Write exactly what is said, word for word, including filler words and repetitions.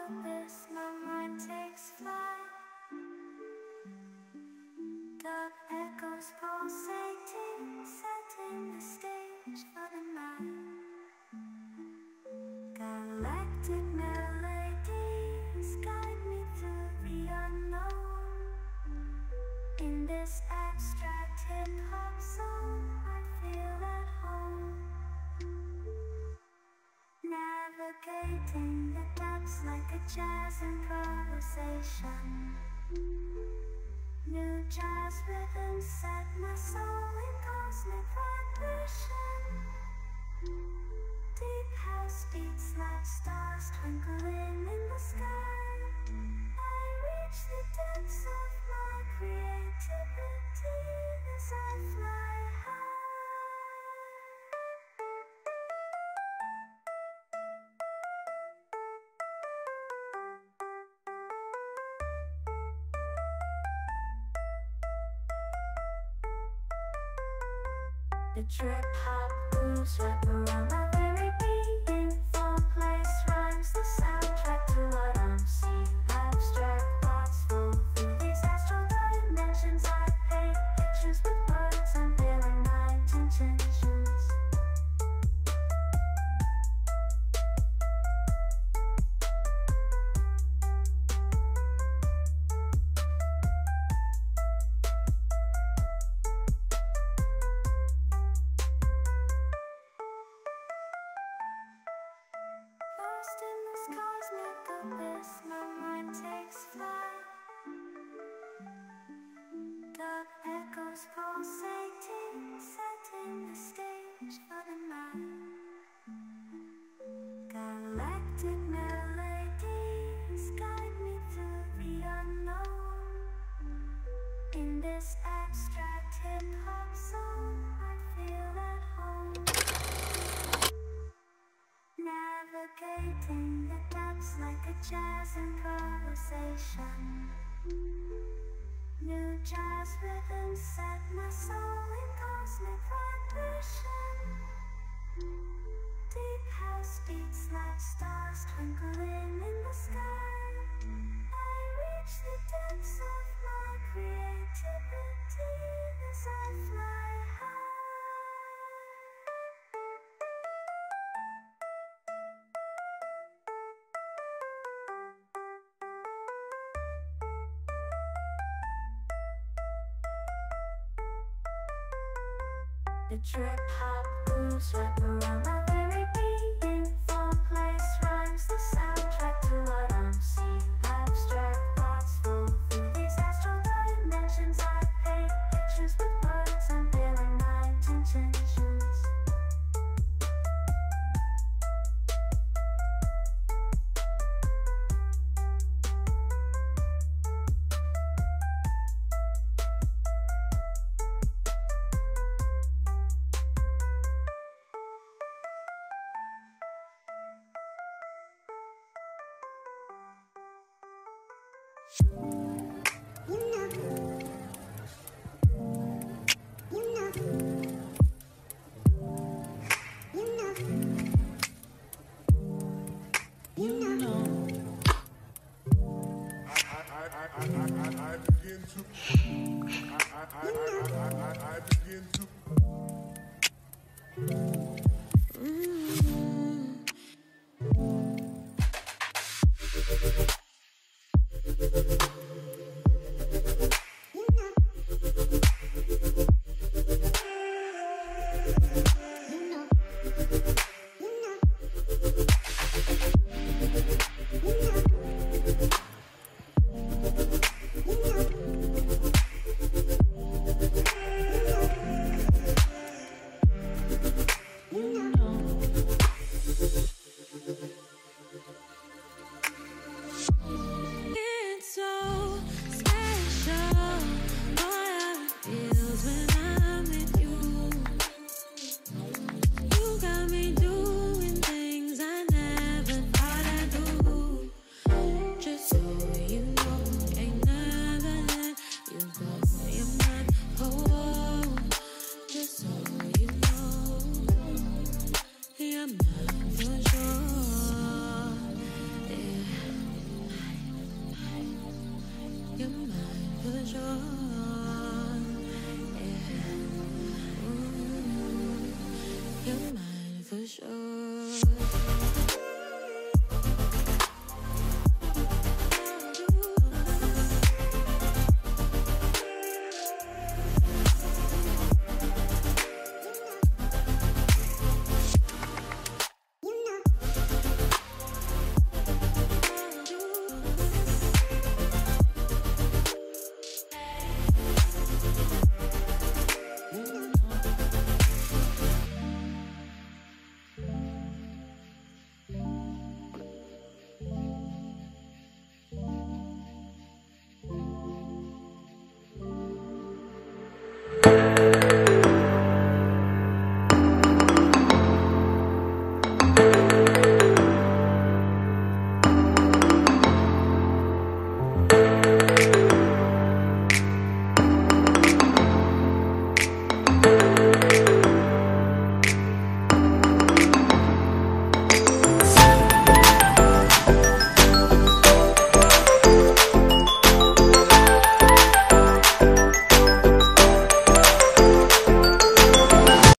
abyss, my mind takes flight. Dark echoes pulsating, setting the stage for the night. Galactic melodies guide me through the unknown. In this abstract hip-hop song, I feel at home. Navigating the depths like a jazz improvisation. New jazz rhythms set my soul in cosmic vibration. Deep house beats like stars twinkling in the sky. I reach the depths of my creativity as I fly high. The trip hop grooves wrap around my very being. Four place rhymes the soundtrack to what I'm seeing. Abstract thoughts flow through these astral dimensions. I paint pictures with words, unveiling my intentions. Lost in this cosmic abyss, my mind takes flight. Dark echoes pulsating, setting the stage for the night. Galactic melodies guide me through the unknown. In this abstract hip-hop song, I feel at home. Navigating the depths like a jazz improvisation. New jazz rhythms set my soul in cosmic vibration. Deep house beats like stars twinkling in the sky. I reach the depths of my creativity as I fly high. The trip hop grooves wrap around my very being. Four place rhymes the soundtrack to what I'm seeing. Abstract thoughts flow through these astral dimensions. I paint pictures with words, unveiling my intentions. treasure.